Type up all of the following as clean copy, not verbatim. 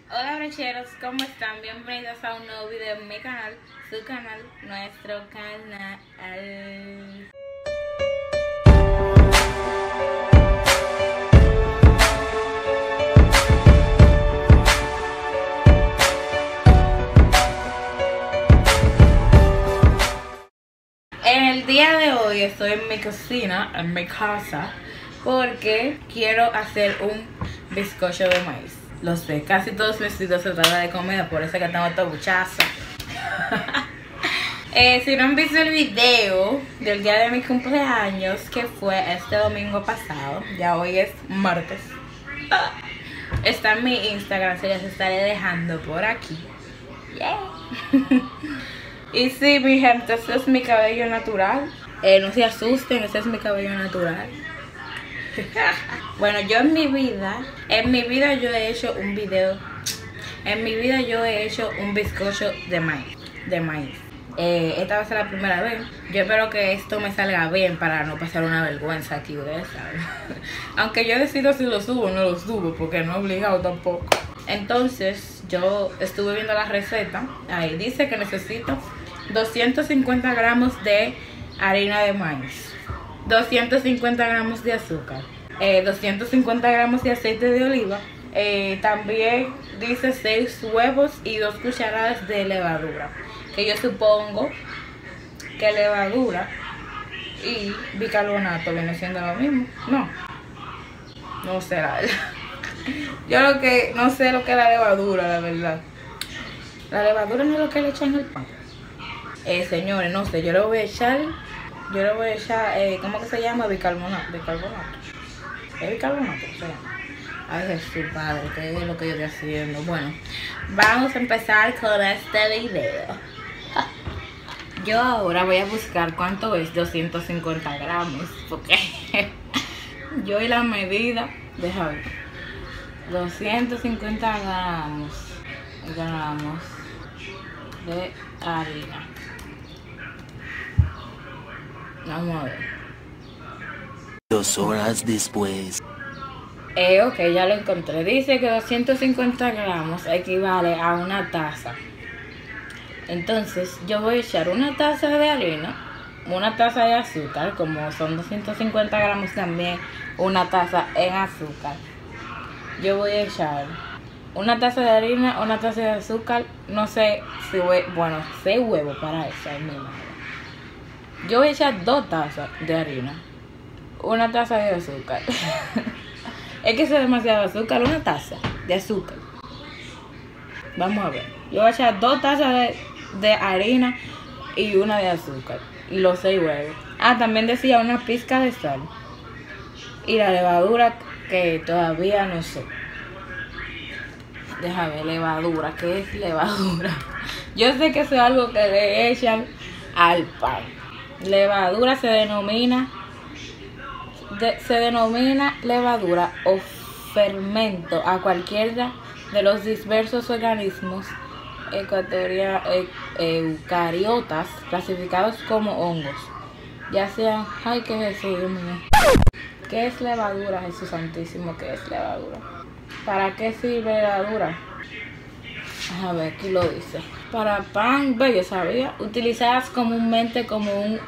Hola brecheros, ¿cómo están? Bienvenidos a un nuevo video en mi canal, su canal, nuestro canal. En el día de hoy estoy en mi cocina, en mi casa, porque quiero hacer un bizcocho de maíz. Lo sé, casi todos mis videos se tratan de comida, por eso que tengo esta buchaza. Si no han visto el video del día de mi cumpleaños, que fue este domingo pasado, ya hoy es martes, está en mi Instagram, se los estaré dejando por aquí. Yeah. Y sí, mi gente, este es mi cabello natural. No se asusten, este es mi cabello natural. Bueno, yo en mi vida yo he hecho un video. En mi vida yo he hecho un bizcocho de maíz. Esta va a ser la primera vez. Yo espero que esto me salga bien para no pasar una vergüenza aquí, ustedes saben. Aunque yo decido si lo subo o no lo subo, porque no he obligado tampoco. Entonces, yo estuve viendo la receta. Ahí dice que necesito 250 gramos de harina de maíz, 250 gramos de azúcar, 250 gramos de aceite de oliva. También dice 6 huevos y 2 cucharadas de levadura, que yo supongo que levadura y bicarbonato viene siendo lo mismo. No sé la verdad. Yo lo que no sé lo que es la levadura, la verdad. La levadura no es lo que le echan en el pan. Señores, no sé, yo le voy a echar, ¿cómo que se llama? Bicarbonato. ¿Es bicarbonato que se llama? Ay, Jesús Padre, ¿qué es lo que yo estoy haciendo? Bueno, vamos a empezar con este video. Yo ahora voy a buscar cuánto es 250 gramos, porque yo y la medida, déjame ver, 250 gramos de harina. Vamos a ver. 2 horas después. Ok, ya lo encontré. Dice que 250 gramos equivale a una taza. Entonces, yo voy a echar una taza de harina, una taza de azúcar, como son 250 gramos también, una taza en azúcar. Yo voy a echar una taza de harina, una taza de azúcar, no sé si bueno, 6 huevos para eso, es mi madre. Yo voy a echar 2 tazas de harina, una taza de azúcar. Es que eso es demasiado azúcar, una taza de azúcar. Vamos a ver. Yo voy a echar 2 tazas de harina y una de azúcar. Y los 6 huevos. También decía una pizca de sal. Y la levadura que todavía no sé. Déjame ver, levadura. ¿Qué es levadura? Yo sé que eso es algo que le echan al pan. Levadura se denomina levadura o fermento a cualquiera de los diversos organismos eucariotas clasificados como hongos, ya sean... Ay, ¿qué es eso, Dios mío? ¿Qué es levadura, Jesús Santísimo? ¿Qué es levadura? ¿Para qué sirve levadura? A ver, aquí lo dice. Para pan, yo sabía, utilizadas comúnmente como un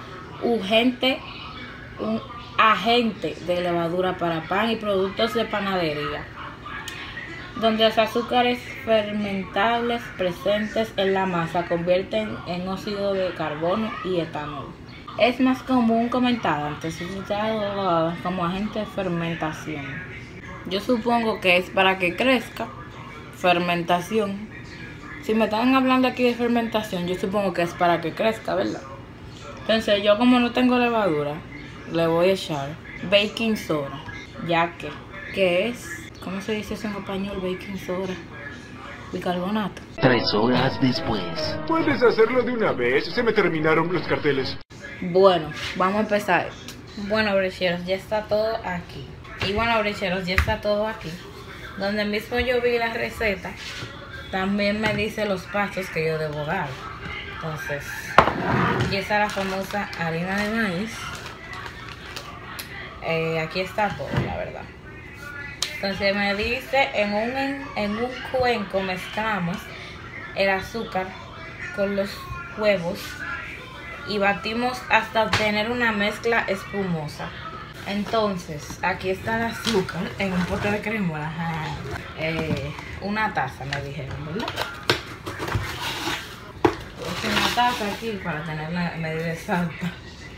agente de levadura para pan y productos de panadería, donde los azúcares fermentables presentes en la masa convierten en óxido de carbono y etanol. Es más común comentada utilizado como agente de fermentación. Yo supongo que es para que crezca. Fermentación. Si me están hablando aquí de fermentación, yo supongo que es para que crezca, ¿verdad? Entonces yo, como no tengo levadura, le voy a echar baking soda, ya que es, ¿cómo se dice eso en español? Baking soda, bicarbonato. 3 horas después. ¿Puedes hacerlo de una vez? Se me terminaron los carteles. Bueno, vamos a empezar. Bueno, brecheros, ya está todo aquí. Y bueno, brecheros, ya está todo aquí. Donde mismo yo vi la receta, también me dice los pasos que yo debo dar. Entonces, aquí está la famosa harina de maíz. Aquí está todo, la verdad. Entonces me dice, en un cuenco mezclamos el azúcar con los huevos y batimos hasta obtener una mezcla espumosa. Entonces, aquí está el azúcar en un pote de crema. Una taza me dijeron, ¿verdad? Puse una taza aquí para tener la medida exacta.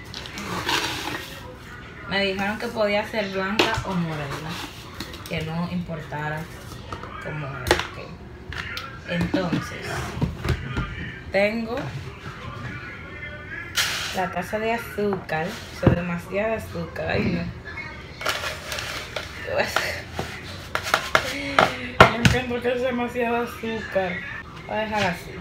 Me dijeron que podía ser blanca o morena, que no importara cómo era. Okay. Entonces, tengo la taza de azúcar. Son demasiada azúcar. Ay, no. Me encanta que es demasiado azúcar. Voy a dejar así.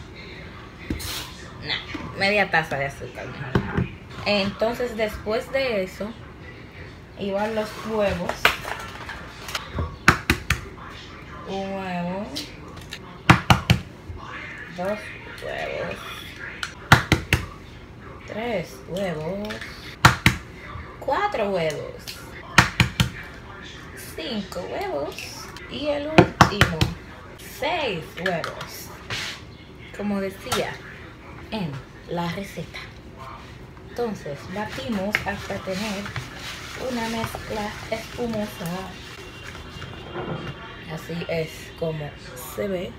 Nah, media taza de azúcar mejor. Entonces, después de eso, iban los huevos. Un huevo. 2 huevos. 3 huevos. 4 huevos. 5 huevos. Y el último, 6 huevos. Como decía en la receta. Entonces batimos hasta tener una mezcla espumosa. Así es como se ve.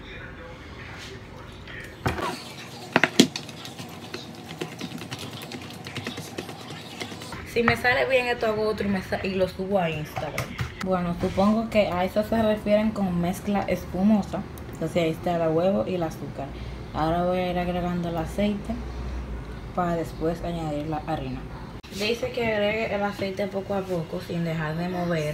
Si me sale bien esto hago otro y lo subo a Instagram. Bueno, supongo que a eso se refieren con mezcla espumosa. Entonces ahí está el huevo y el azúcar. Ahora voy a ir agregando el aceite para después añadir la harina. Dice que agregue el aceite poco a poco sin dejar de mover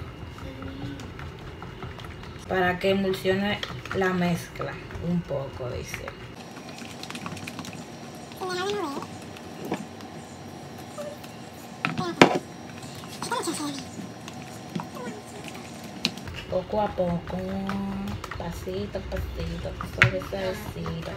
para que emulsione la mezcla un poco, dice. Poco a poco, pasito a pasito, suavecito.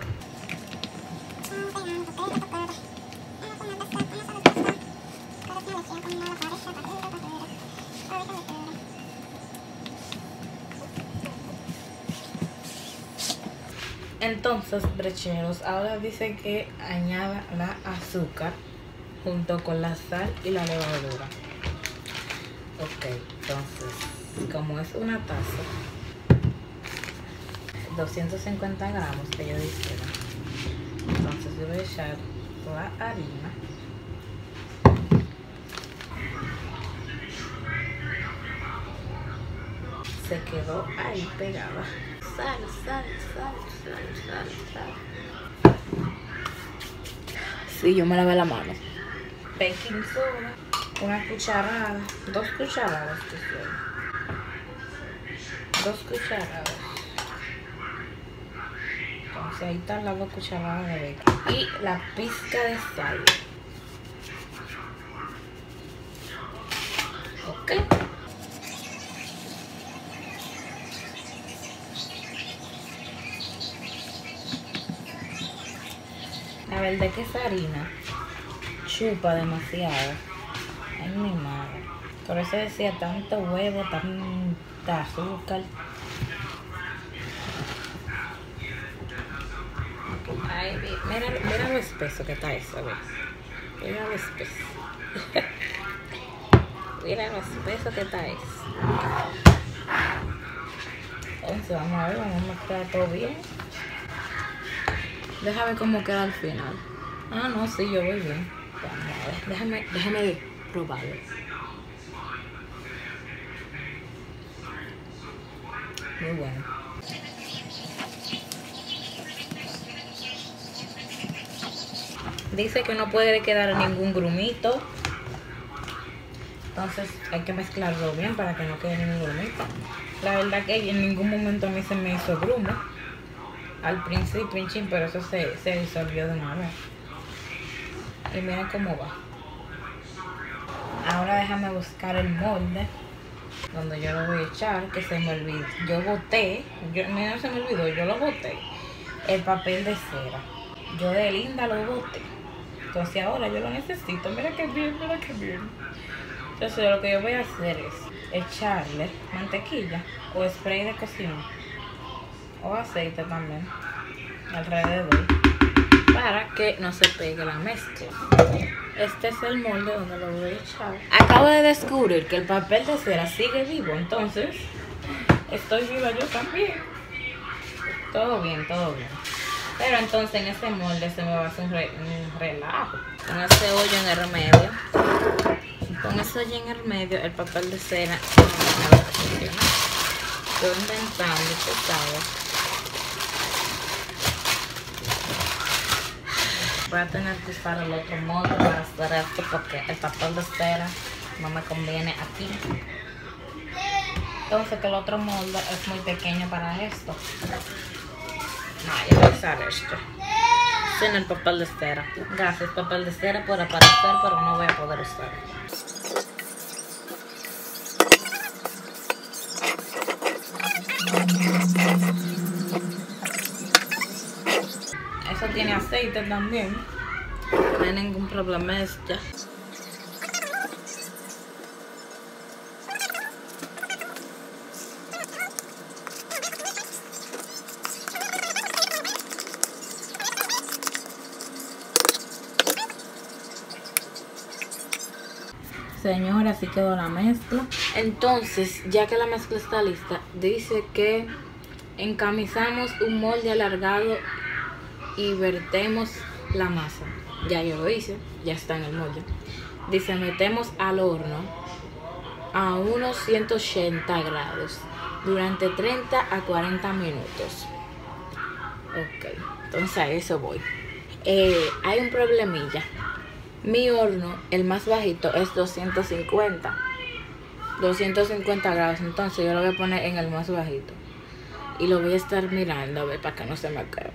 Entonces, brecheros, ahora dice que añada la azúcar junto con la sal y la levadura. Ok, entonces, como es una taza, 250 gramos que yo dijeron, entonces yo voy a echar la harina. Se quedó ahí pegada. Sal. Sí, yo me lavé la mano. Baking soda, una cucharada, 2 cucharadas que son. 2 cucharadas. Entonces ahí están las 2 cucharadas de baking. Y la pizca de sal. Ok. La verdad que esa harina chupa demasiado. Ay, mi madre. Por eso decía tanto huevo, tanta azúcar. Ay, mira lo espeso que está eso, ¿ves? Mira lo espeso. Mira lo espeso que está eso. Entonces vamos a ver, vamos a mezclar todo bien. Déjame ver cómo queda al final. Ah, no, sí, yo voy bien. Vamos a ver, déjame probarlo. Muy bueno. Dice que no puede quedar ningún grumito. Entonces hay que mezclarlo bien para que no quede ningún grumito. La verdad que en ningún momento a mí se me hizo grumo. Al principio, pero eso se disolvió de una vez. Y miren cómo va. Ahora déjame buscar el molde donde yo lo voy a echar, que se me olvidó. Yo boté, no se me olvidó, yo lo boté. El papel de cera. Yo de linda lo boté. Entonces ahora yo lo necesito. Mira qué bien, mira qué bien. Entonces lo que yo voy a hacer es echarle mantequilla o spray de cocina o aceite también alrededor para que no se pegue la mezcla. Este es el molde donde lo voy a echar. Acabo de descubrir que el papel de cera sigue vivo, entonces estoy viva yo también. Todo bien, todo bien. Pero entonces en este molde se me va a hacer un relajo. Con ese hoyo en el medio. Con ese hoyo en el medio, el papel de cera no me va a funcionar. Estoy intentando, tú sabes. Voy a tener que usar el otro molde para hacer esto porque el papel de cera no me conviene aquí. Entonces que el otro molde es muy pequeño para esto. No, yo voy a usar esto sin el papel de cera. Gracias papel de cera por aparecer, pero no voy a poder usar. Eso tiene aceite también. No hay ningún problema ya. Señora, así quedó la mezcla. Entonces, ya que la mezcla está lista, dice que encamisamos un molde alargado y vertemos la masa. Ya yo lo hice, ya está en el molde. Dice, metemos al horno a unos 180 grados durante 30 a 40 minutos. Ok, entonces a eso voy. Hay un problemilla. Mi horno, el más bajito, es 250 grados. Entonces yo lo voy a poner en el más bajito. Y lo voy a estar mirando a ver para que no se me quede.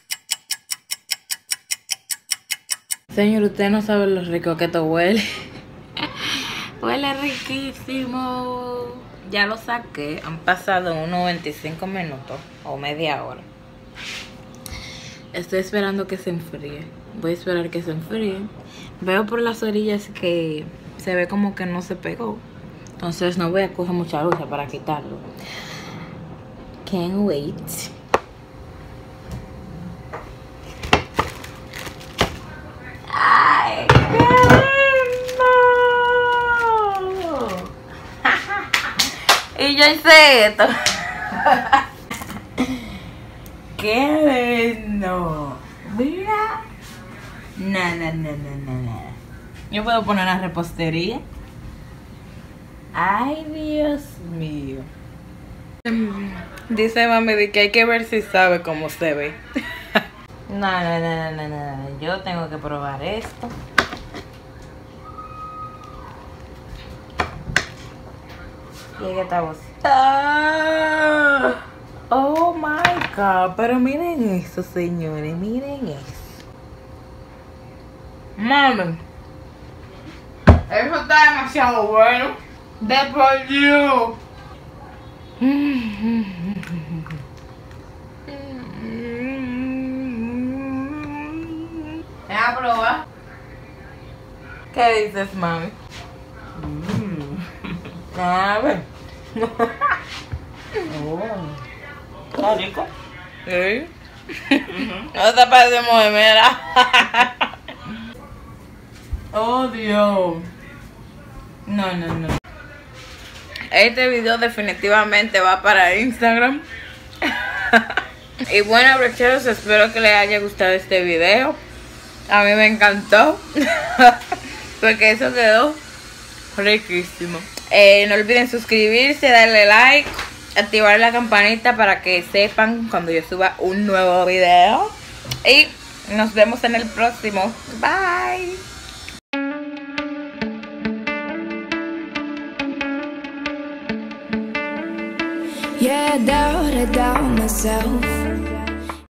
Señor, usted no sabe lo rico que esto huele. Huele riquísimo. Ya lo saqué. Han pasado unos 25 minutos o media hora. Estoy esperando que se enfríe. Voy a esperar que se enfríe. Veo por las orillas que se ve como que no se pegó. Entonces no voy a coger mucha luz para quitarlo. Can't wait. ¡Ay, qué lindo! Y yo hice esto. ¡Qué lindo! Mira. No. Yo puedo poner una repostería. Ay, Dios mío. Dice mami que hay que ver si sabe cómo se ve. No. Yo tengo que probar esto. Y ahí está vos. Oh my God. Pero miren eso, señores. Miren eso. Mami, eso está demasiado bueno. De por Dios. Ven a probar. ¿Qué dices, mami? A ver. ¿Está rico? Sí. No te parece mojimera. Oh, Dios. No. Este video definitivamente va para Instagram. Y bueno, brocheros, espero que les haya gustado este video. A mí me encantó. Porque eso quedó riquísimo. No olviden suscribirse, darle like, activar la campanita para que sepan cuando yo suba un nuevo video. Y nos vemos en el próximo. Bye. Yeah, I doubt myself.